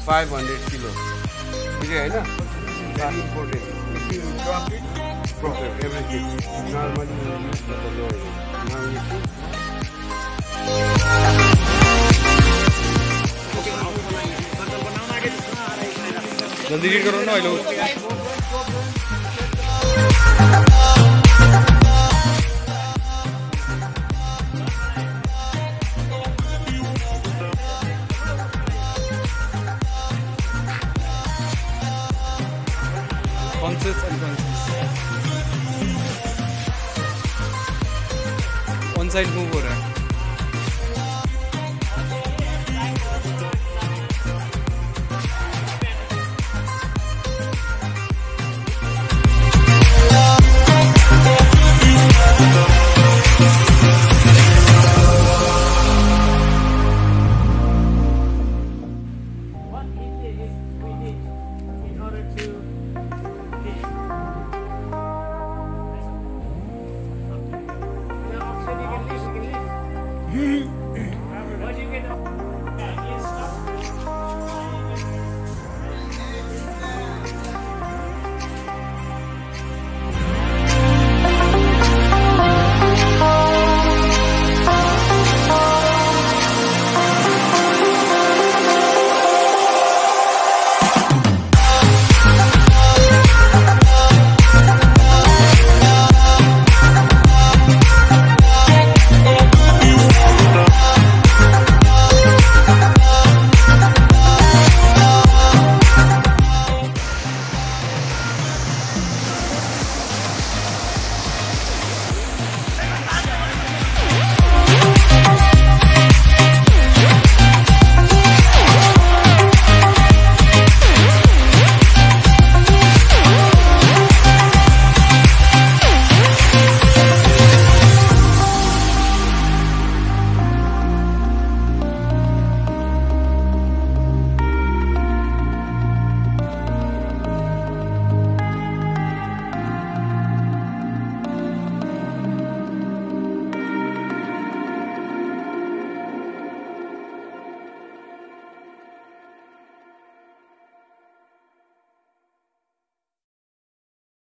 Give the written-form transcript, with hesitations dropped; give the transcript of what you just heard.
500 kilo बुझे हैन very important if you drop it proper everything normally you use the lower now you see जल्दी read करो ना भाई लोग conscious unconscious on side move हो रहा है